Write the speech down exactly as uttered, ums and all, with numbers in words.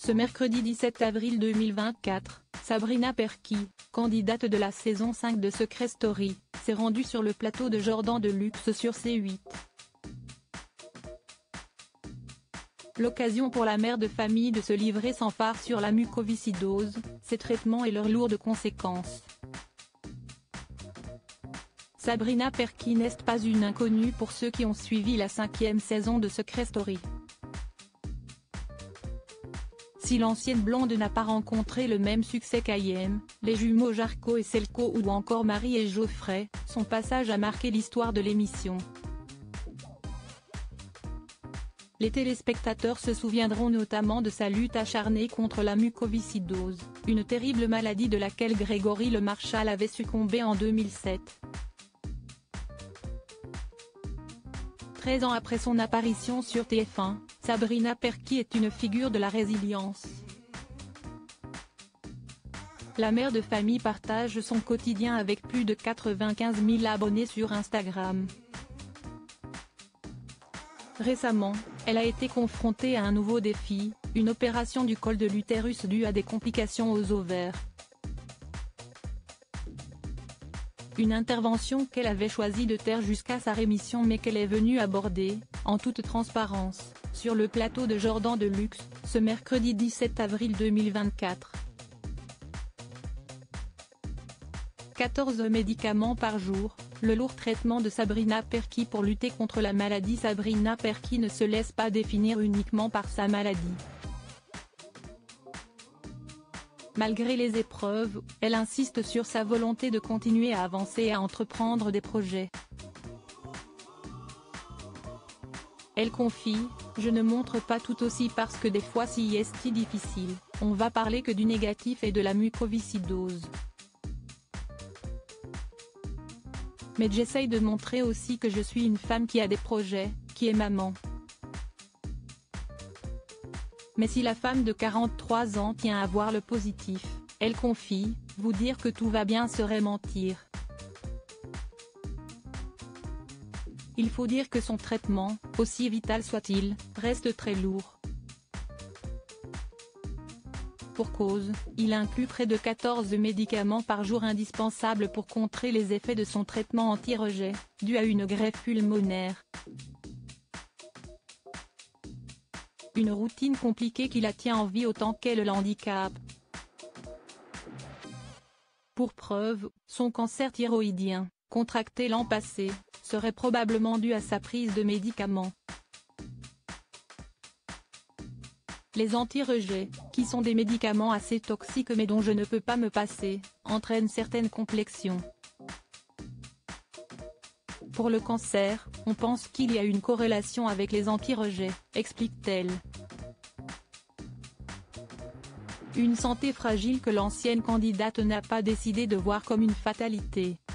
Ce mercredi dix-sept avril deux mille vingt-quatre, Sabrina Perquis, candidate de la saison cinq de Secret Story, s'est rendue sur le plateau de Jordan de Luxe sur C huit. L'occasion pour la mère de famille de se livrer sans phare sur la mucoviscidose, ses traitements et leurs lourdes conséquences. Sabrina Perquis n'est pas une inconnue pour ceux qui ont suivi la cinquième saison de Secret Story. Si l'ancienne blonde n'a pas rencontré le même succès qu'Ayem, les jumeaux Jarko et Selko ou encore Marie et Geoffrey, son passage a marqué l'histoire de l'émission. Les téléspectateurs se souviendront notamment de sa lutte acharnée contre la mucoviscidose, une terrible maladie de laquelle Grégory Le Marchal avait succombé en deux mille sept. treize ans après son apparition sur T F un, Sabrina Perquis est une figure de la résilience. La mère de famille partage son quotidien avec plus de quatre-vingt-quinze mille abonnés sur Instagram. Récemment, elle a été confrontée à un nouveau défi, une opération du col de l'utérus due à des complications aux ovaires. Une intervention qu'elle avait choisi de taire jusqu'à sa rémission mais qu'elle est venue aborder, en toute transparence, sur le plateau de Jordan de Luxe, ce mercredi dix-sept avril deux mille vingt-quatre. quatorze médicaments par jour, le lourd traitement de Sabrina Perquis pour lutter contre la maladie. Sabrina Perquis ne se laisse pas définir uniquement par sa maladie. Malgré les épreuves, elle insiste sur sa volonté de continuer à avancer et à entreprendre des projets. Elle confie « Je ne montre pas tout aussi parce que des fois si est difficile, on va parler que du négatif et de la mucoviscidose. Mais j'essaye de montrer aussi que je suis une femme qui a des projets, qui est maman. Mais si la femme de quarante-trois ans tient à voir le positif, elle confie, vous dire que tout va bien serait mentir. Il faut dire que son traitement, aussi vital soit-il, reste très lourd. Pour cause, il inclut près de quatorze médicaments par jour indispensables pour contrer les effets de son traitement anti-rejet, dû à une greffe pulmonaire. Une routine compliquée qui la tient en vie autant qu'elle l'handicape. Pour preuve, son cancer thyroïdien, contracté l'an passé, serait probablement dû à sa prise de médicaments. Les anti-rejets, qui sont des médicaments assez toxiques mais dont je ne peux pas me passer, entraînent certaines complexions. Pour le cancer, on pense qu'il y a une corrélation avec les anti-rejets, explique-t-elle. Une santé fragile que l'ancienne candidate n'a pas décidé de voir comme une fatalité.